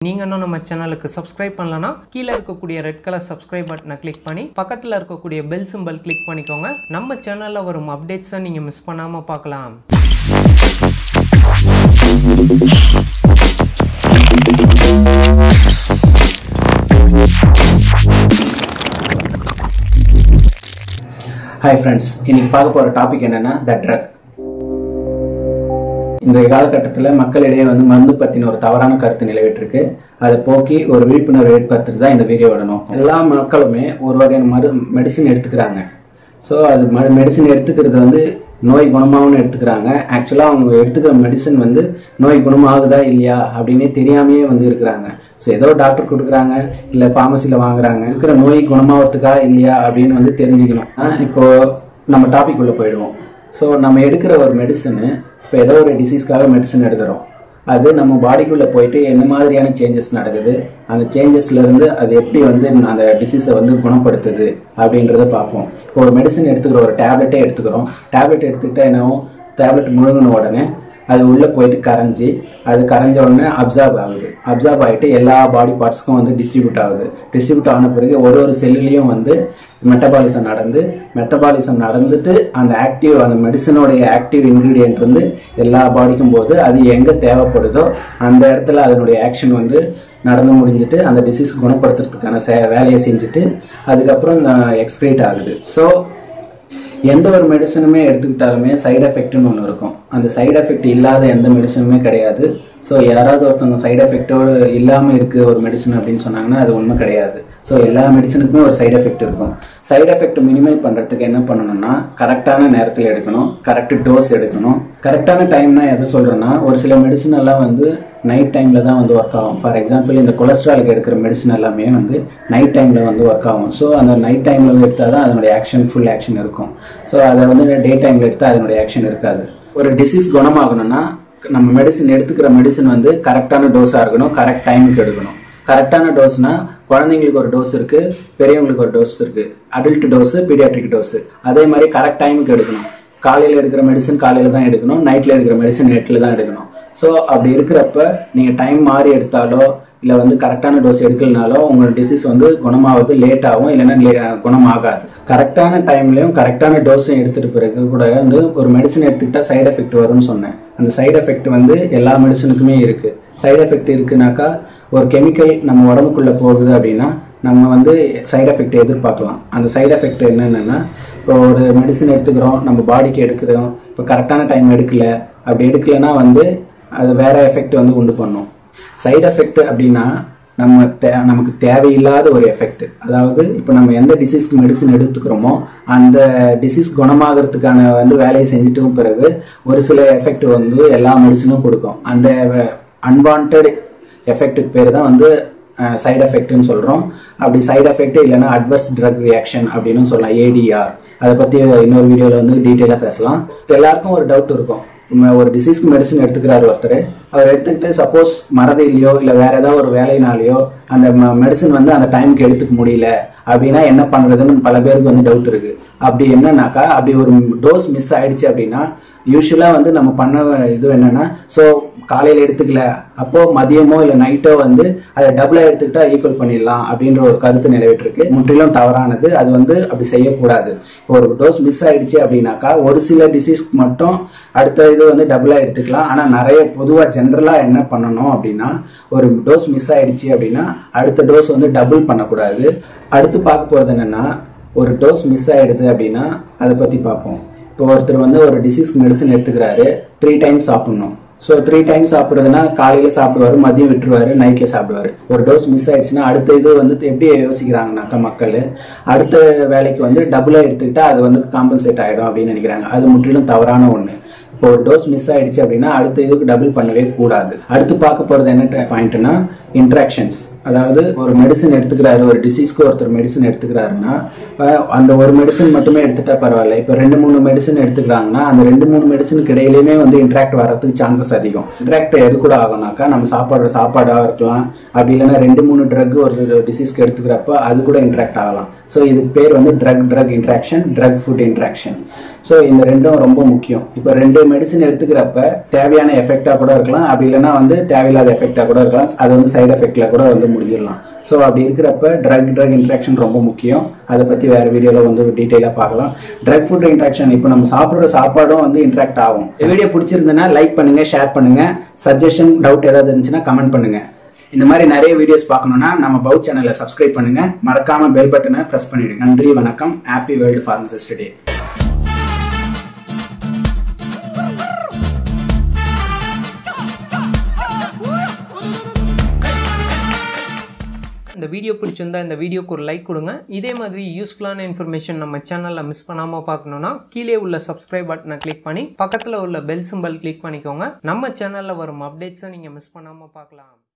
நீங்க இன்னும் நம்ம சேனலுக்கு சப்ஸ்கிரைப் பண்ணலனா கீழ இருக்கக்கூடிய ரெட் கலர் சப்ஸ்கிரைப் பட்டனை கிளிக் பண்ணி பக்கத்துல இருக்கக்கூடிய பெல் சிம்பல் கிளிக் பண்ணிக்கோங்க. நம்ம சேனல்ல வரும் அப்டேட்ஸை நீங்க மிஸ் பண்ணாம பார்க்கலாம். Hi friends, இன்னைக்கு பார்க்க போற டாபிக் என்னன்னா the drug. இன்றைய காலகட்டத்தில் மக்களிடையே மருந்து பத்தின ஒரு தவறான கருத்து நிலவிட்டு இருக்கு. அதை போக்கி ஒரு விழிப்புணர்வு ஏற்படுத்துறது தான் இந்த வீடியோவோட நோக்கம். எல்லா மக்களுமே ஒரு வகையான மெடிசின் எடுத்துக்கிறாங்க. ஸோ அது மெடிசின் எடுத்துக்கிறது நோய் குணமாகும்னு எடுத்துக்கிறாங்க. ஆக்சுவலா அவங்க எடுத்துக்கிற மெடிசன் நோய் குணமாகுதா இல்லையா அப்படின்னே தெரியாமையே இருக்கிறாங்க. ஸோ ஏதோ டாக்டர் கொடுக்குறாங்க இல்லை ஃபார்மசியில வாங்குறாங்க. இருக்கிற நோய் குணமாகறதுக்கா இல்லையா அப்படின்னு தெரிஞ்சுக்கணும். இப்போ நம்ம டாபிக் உள்ள போயிடுவோம். ஸோ நம்ம எடுக்கிற ஒரு மெடிசனு, இப்போ ஏதோ ஒரு டிசீஸ்க்காக மெடிசன் எடுக்கிறோம். அது நம்ம பாடிக்குள்ள போயிட்டு என்ன மாதிரியான சேஞ்சஸ் நடக்குது, அந்த சேஞ்சஸ்ல இருந்து அது எப்படி அந்த டிசீஸை குணப்படுத்துது அப்படின்றத பார்ப்போம். இப்போ ஒரு மெடிசன் எடுத்துக்கிறோம், ஒரு டேப்லெட்டே எடுத்துக்கிறோம். டேப்லெட் எடுத்துக்கிட்டா என்னவும், டேப்லெட் முழுங்கின உடனே அது உள்ள போயிட்டு கரைஞ்சி, அது கரைஞ்ச உடனே அப்சார்ப் ஆகுது. அப்சார்ப் ஆகிட்டு எல்லா பாடி பார்ட்ஸ்க்கும் டிஸ்ட்ரிபியூட் ஆகுது. டிஸ்ட்ரிபியூட் ஆன பிறகு ஒரு செல்லுலையும் மெட்டபாலிசம் நடந்துட்டு அந்த மெடிசனோடைய ஆக்டிவ் இன்கிரீடியன்ட் எல்லா பாடிக்கும் போது அது எங்க தேவைப்படுதோ அந்த இடத்துல அதனுடைய ஆக்ஷன் நடந்து முடிஞ்சிட்டு அந்த டிசீஸ் குணப்படுத்துறதுக்கான வேலையை செஞ்சுட்டு அதுக்கப்புறம் எக்ஸ்கிரீட் ஆகுது. ஸோ எந்த ஒரு மெடிசனுமே எடுத்துக்கிட்டாலுமே சைடு எஃபெக்ட்னு ஒன்று இருக்கும். அந்த சைடு எஃபெக்ட் இல்லாத எந்த மெடிசனுமே கிடையாது. ஸோ யாராவது ஒருத்தவங்க சைடு எஃபெக்டோடு இல்லாமல் இருக்கு ஒரு மெடிசன் அப்படின்னு சொன்னாங்கன்னா அது உண்மை கிடையாது. ஸோ எல்லா மெடிசனுக்குமே ஒரு சைடு எஃபெக்ட் இருக்கும். சைடு எஃபெக்ட் மினிமைஸ் பண்ணுறதுக்கு என்ன பண்ணணும்னா, கரெக்டான நேரத்தில் எடுக்கணும், கரெக்ட் டோஸ் எடுக்கணும். கரெக்டான டைம்னா எதை சொல்கிறேன்னா, ஒரு சில மெடிசன் எல்லாம் நைட் டைமில் தான் ஒர்க் ஆகும். ஃபார் எக்ஸாம்பிள் இந்த கொலஸ்ட்ராலுக்கு எடுக்கிற மெடிசன் எல்லாமே நைட் டைமில் ஒர்க் ஆகும். ஸோ அந்த நைட் டைமில் எடுத்தால் தான் அதனுடைய ஆக்ஷன் ஃபுல் ஆக்ஷன் இருக்கும். ஸோ அதை டே டைமில் எடுத்தால் அதனுடைய ஆக்ஷன் இருக்காது. ஒரு டிசீஸ் குணமாகணும்னா நம்ம மெடிசன் எடுத்துக்கிற மெடிசன் கரெக்டான டோஸாக இருக்கணும், கரெக்ட் டைமுக்கு எடுக்கணும். கரெக்டான டோஸ்னா குழந்தைங்களுக்கு ஒரு டோஸ் இருக்கு, பெரியவங்களுக்கு ஒரு டோஸ் இருக்கு. Adult dose, paediatric dose. அதே மாதிரி கரெக்ட் டைமுக்கு எடுக்கணும். காலையில் எடுக்கிற மெடிசன் காலையில் தான் எடுக்கணும், நைட்டில் எடுக்கிற மெடிசன் நைட்டில் தான் எடுக்கணும். ஸோ அப்படி இருக்கிறப்ப நீங்கள் டைம் மாறி எடுத்தாலோ இல்லை கரெக்டான டோஸ் எடுக்கலனாலோ உங்களோட டிசீஸ் குணமாவது லேட் ஆகும், இல்லைன்னா குணமாகாது. கரெக்டான டைம்லையும் கரெக்டான டோஸும் எடுத்துட்டு பிறகு கூட ஒரு மெடிசன் எடுத்துக்கிட்டா சைடு எஃபெக்ட் வரும்னு சொன்னேன். அந்த சைடு எஃபெக்ட் எல்லா மெடிசனுக்குமே இருக்கு. சைடு எஃபெக்ட் இருக்குனாக்கா, ஒரு கெமிக்கல் நம்ம உடம்புக்குள்ள போகுது அப்படின்னா நம்ம சைடு எஃபெக்ட் எதிர்பார்க்கலாம். அந்த சைடு எஃபெக்ட் என்னன்னா, இப்போ ஒரு மெடிசன் எடுத்துக்கிறோம், நம்ம பாடிக்கு எடுக்கிறோம், இப்போ கரெக்டான டைம் எடுக்கல, அப்படி எடுக்கலன்னா அது வேற எஃபெக்ட் உண்டு பண்ணும். சைடு எஃபெக்ட் அப்படின்னா நமக்கு தேவையில்லாத ஒரு எஃபெக்ட். அதாவது இப்போ நம்ம எந்த டிசீஸ்க்கு மெடிசன் எடுத்துக்கிறோமோ அந்த டிசீஸ் குணமாகறதுக்கான வேலையை செஞ்சுட்டும் பிறகு ஒரு சில எஃபெக்ட் எல்லா மெடிசனும் கொடுக்கும். அந்த அன்வான்ட் எஃபெக்ட்டுக்கு பேர் தான் சைடு எஃபெக்ட்னு சொல்றோம். அப்படி சைடு எஃபெக்ட் இல்லைன்னா அட்வர்ஸ் ட்ரக் ரியாக்ஷன் அப்படின்னு சொல்லலாம், ADR. அதை பத்தி இன்னொரு வீடியோல டீட்டெயிலா பேசலாம். எல்லாருக்கும் ஒரு டவுட் இருக்கும். ஒரு டிசீஸ்க்கு மெடிசன் எடுத்துக்கிறாரு ஒருத்தர், அவர் எடுத்துக்கிட்டு சப்போஸ் மறதி இல்லையோ இல்லை வேற ஏதாவது ஒரு வேலையினாலேயோ அந்த மெடிசன் அந்த டைமுக்கு எடுத்துக்க முடியல அப்படின்னா என்ன பண்றதுன்னு பல பேருக்கு டவுட் இருக்கு. அப்படி என்னன்னாக்கா, அப்படி ஒரு டோஸ் மிஸ் ஆயிடுச்சு அப்படின்னா யூஸ்வலா நம்ம பண்ண இது என்னன்னா, ஸோ காலையில எடுத்துக்கல, அப்போ மதியமோ இல்லை நைட்டோ அதை டபுளா எடுத்துக்கிட்டா ஈக்குவல் பண்ணிடலாம் அப்படின்ற ஒரு கருத்து நிலவிட்டு இருக்கு. முற்றிலும் தவறானது. அது அப்படி செய்யக்கூடாது. ஒரு டோஸ் மிஸ் ஆயிடுச்சு அப்படின்னாக்கா ஒரு சில டிசீஸ்க்கு மட்டும் அடுத்த இது டபுளா எடுத்துக்கலாம். ஆனா நிறைய பொதுவா ஜென்ரலா என்ன பண்ணணும் அப்படின்னா, ஒரு டோஸ் மிஸ் ஆயிடுச்சு அப்படின்னா அடுத்த டோஸ் டபுள் பண்ணக்கூடாது. அடுத்து பார்க்க போறது என்னன்னா, ஒரு டோஸ் மிஸ் ஆயிடுது அப்படின்னா அதை பத்தி பார்ப்போம். இப்போ ஒருத்தர் ஒரு டிசீஸ் மெடிசன் எடுத்துக்கிறாரு, 3 டைம்ஸ் சாப்பிடணும். ஸோ 3 டைம்ஸ் சாப்பிடுறதுன்னா காலையில சாப்பிடுவாரு, மதியம் விட்டுருவாரு, நைட்ல சாப்பிடுவாரு. ஒரு டோஸ் மிஸ் ஆயிடுச்சுன்னா அடுத்த இது எப்படி யோசிக்கிறாங்கனாக்கா மக்கள், அடுத்த வேலைக்கு டபுளா எடுத்துக்கிட்டா அது காம்பன்சேட் ஆயிடும் அப்படின்னு நினைக்கிறாங்க. அது முற்றிலும் தவறான ஒண்ணு. இப்போ ஒரு டோஸ் மிஸ் ஆயிடுச்சு அப்படின்னா அடுத்த இதுக்கு டபுள் பண்ணவே கூடாது. அடுத்து பார்க்க போறது என்ன பாயிண்ட்னா, இன்ட்ராக்ஷன்ஸ். அதாவது ஒரு மெடிசன் எடுத்துக்கிறாரு, ஒரு டிசீஸ்க்கு ஒருத்தர் மெடிசன் எடுத்துக்கிறாருன்னா அந்த ஒரு மெடிசன் மட்டுமே எடுத்துட்டா பரவாயில்ல. இப்போ 2-3 மெடிசன் எடுத்துக்கிறாங்கன்னா அந்த 2-3 மெடிசனுக்கு இடையிலுமே இன்ட்ராக்ட் வரதுக்கு சான்சஸ் அதிகம். இன்ட்ராக்ட் எது கூட ஆகும்னாக்கா, நம்ம சாப்பாடா இருக்கலாம், அப்படி இல்லைன்னா 2-3 ட்ரக் ஒரு டிசீஸ்க்கு எடுத்துக்கிறப்ப அது கூட இன்ட்ராக்ட் ஆகலாம். ஸோ இதுக்கு பேர் drug interaction, drug food interaction. So இந்த ரெண்டும் ரொம்ப முக்கியம். இப்போ 2 மெடிசன் எடுத்துக்கிறப்ப தேவையான எஃபெக்டா கூட இருக்கலாம், அப்படி இல்லைன்னா வந்து தேவையில்லாத எஃபெக்டா கூட இருக்கலாம். அது வந்து சைடு எஃபெக்ட்ல கூட வந்து முடிஞ்சிடலாம். ஸோ அப்படி இருக்கிறப்ப ட்ரக் இன்ட்ராக்ஷன் ரொம்ப முக்கியம். அதை பத்தி வேற வீடியோல வந்து டீட்டெயிலாக பார்க்கலாம். ட்ரக் ஃபுட் இன்ட்ராக்ஷன், இப்போ நம்ம சாப்பிட்ற சாப்பாடும் வந்து இன்ட்ராக்ட் ஆகும். இந்த வீடியோ பிடிச்சிருந்ததுன்னா லைக் பண்ணுங்க, ஷேர் பண்ணுங்க, சஜஷன் டவுட் ஏதாவது இருந்துச்சுன்னா கமெண்ட் பண்ணுங்க. இந்த மாதிரி நிறைய வீடியோஸ் பார்க்கணும்னா நம்ம பவுச் சேனலை சப்ஸ்கிரைப் பண்ணுங்க, மறக்காம பெல் பட்டனை பிரஸ் பண்ணிடுங்க. நன்றி, வணக்கம். Happy world pharmacist day. இந்த வீடியோ பிடிச்சிருந்தா இந்த வீடியோக்கு ஒரு லைக் கொடுங்க. இதே மாதிரி யூஸ்ஃபுல்லான இன்ஃபர்மேஷன் நம்ம சேனலில் மிஸ் பண்ணாமல் பார்க்கணுன்னா கீழே உள்ள சப்ஸ்கிரைப் பட்டனை கிளிக் பண்ணி பக்கத்தில் உள்ள பெல் சிம்பல் கிளிக் பண்ணிக்கோங்க. நம்ம சேனலில் வரும் அப்டேட்ஸை நீங்கள் மிஸ் பண்ணாமல் பார்க்கலாம்.